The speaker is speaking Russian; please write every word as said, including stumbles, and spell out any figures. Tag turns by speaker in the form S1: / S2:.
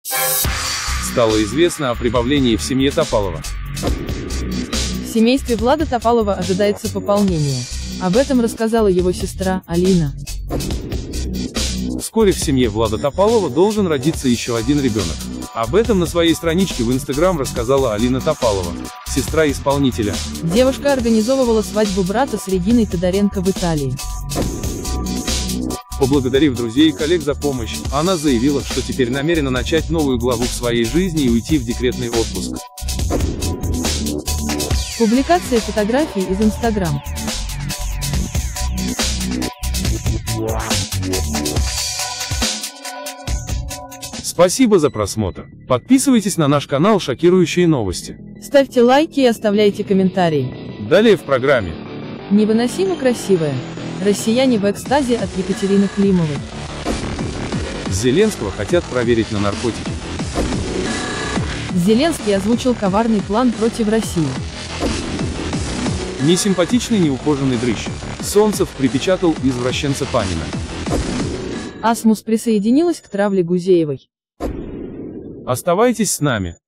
S1: Стало известно о прибавлении в семье Топалова.
S2: В семействе Влада Топалова ожидается пополнение. Об этом рассказала его сестра, Алина.
S1: Вскоре в семье Влада Топалова должен родиться еще один ребенок. Об этом на своей страничке в Инстаграм рассказала Алина Топалова, сестра исполнителя.
S2: Девушка организовывала свадьбу брата с Региной Тодоренко в Италии.
S1: Поблагодарив друзей и коллег за помощь, она заявила, что теперь намерена начать новую главу в своей жизни и уйти в декретный отпуск.
S2: Публикация фотографий из Инстаграм.
S1: Спасибо за просмотр. Подписывайтесь на наш канал «Шокирующие новости».
S2: Ставьте лайки и оставляйте комментарии.
S1: Далее в программе.
S2: Невыносимо красивая. Россияне в экстазе от Екатерины Климовой.
S1: Зеленского хотят проверить на наркотики.
S2: Зеленский озвучил коварный план против России.
S1: Несимпатичный неухоженный дрыщ. Солнцев припечатал извращенца Панина.
S2: Асмус присоединилась к травле Гузеевой.
S1: Оставайтесь с нами.